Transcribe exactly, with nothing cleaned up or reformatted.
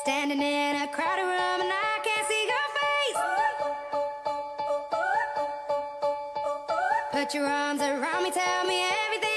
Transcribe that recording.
Standing in a crowded room and I can't see your face. Put your arms around me, tell me everything.